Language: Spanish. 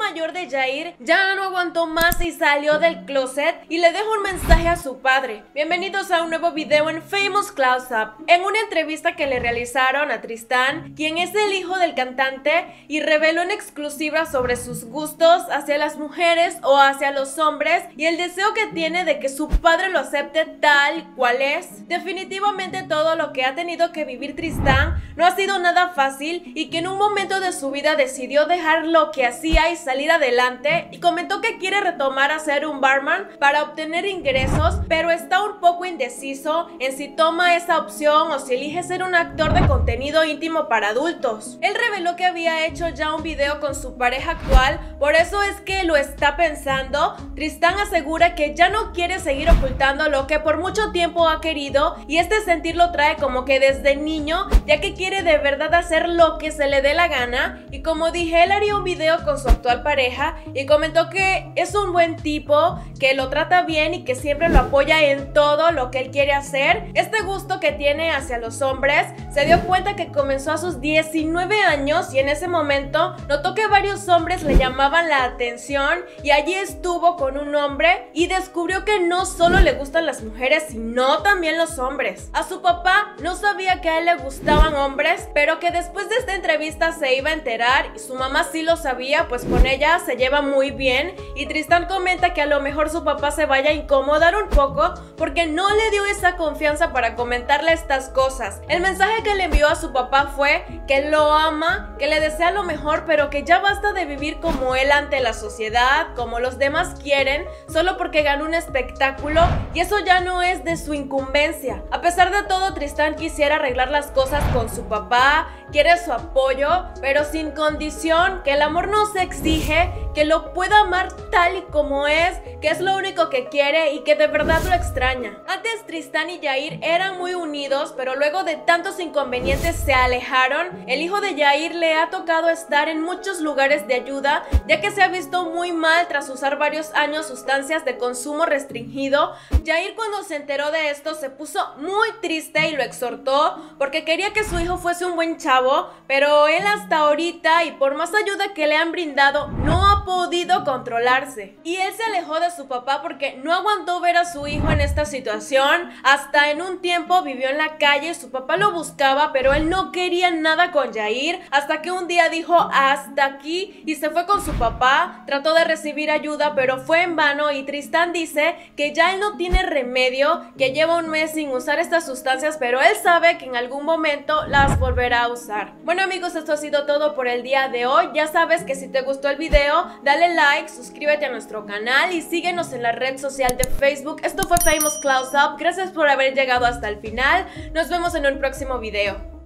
mayor de Jair ya no aguantó más y salió del closet y le dejó un mensaje a su padre. Bienvenidos a un nuevo video en Famous Close Up. En una entrevista que le realizaron a Tristan, quien es el hijo del cantante, y reveló en exclusiva sobre sus gustos hacia las mujeres o hacia los hombres y el deseo que tiene de que su padre lo acepte tal cual es. Definitivamente todo lo que ha tenido que vivir Tristan no ha sido nada fácil y que en un momento de su vida decidió dejar lo que hacía y salir adelante, y comentó que quiere retomar a ser un barman para obtener ingresos, pero está un poco indeciso en si toma esa opción o si elige ser un actor de contenido íntimo para adultos. Él reveló que había hecho ya un video con su pareja actual, por eso es que lo está pensando. Tristan asegura que ya no quiere seguir ocultando lo que por mucho tiempo ha querido, y este sentir lo trae como que desde niño, ya que quiere de verdad hacer lo que se le dé la gana. Y como dije, él haría un video con su actual pareja y comentó que es un buen tipo, que lo trata bien y que siempre lo apoya en todo lo que él quiere hacer. Este gusto que tiene hacia los hombres se dio cuenta que comenzó a sus 19 años y en ese momento notó que varios hombres le llamaban la atención, y allí estuvo con un hombre y descubrió que no solo le gustan las mujeres sino también los hombres. A su papá no sabía que a él le gustaban hombres, pero que después de esta entrevista se iba a enterar, y su mamá sí lo sabía, pues con ella se lleva muy bien, y Tristan comenta que a lo mejor su papá se vaya a incomodar un poco porque no le dio esa confianza para comentarle estas cosas. El mensaje que le envió a su papá fue que lo ama, que le desea lo mejor, pero que ya basta de vivir como él ante la sociedad, como los demás quieren, solo porque ganó un espectáculo, y eso ya no es de su incumbencia. A pesar de todo, Tristan quisiera arreglar las cosas con su papá, quiere su apoyo, pero sin condición, que el amor no se exige, que lo pueda amar tal y como es, que es lo único que quiere y que de verdad lo extraña. Antes Tristan y Jair eran muy unidos, pero luego de tantos inconvenientes se alejaron. El hijo de Jair le ha tocado estar en muchos lugares de ayuda, ya que se ha visto muy mal tras usar varios años sustancias de consumo restringido. Jair, cuando se enteró de esto, se puso muy triste y lo exhortó porque quería que su hijo fuese un buen chavo, pero él hasta ahorita, y por más ayuda que le han brindado, no ha podido controlarse. Y él se alejó de su papá porque no aguantó ver a su hijo en esta situación. Hasta en un tiempo vivió en la calle, su papá lo buscaba, pero él no quería nada con Jair, hasta que un día dijo hasta aquí y se fue con su papá. Trató de recibir ayuda, pero fue en vano, y Tristan dice que ya él no tiene remedio, que lleva un mes sin usar estas sustancias, pero él sabe que en algún momento las volverá a usar. Bueno amigos, esto ha sido todo por el día de hoy. Ya sabes que si te gustó el video, dale like, suscríbete a nuestro canal y síguenos en la red social de Facebook. Esto fue Famous Close Up. Gracias por haber llegado hasta el final. Nos vemos en un próximo video.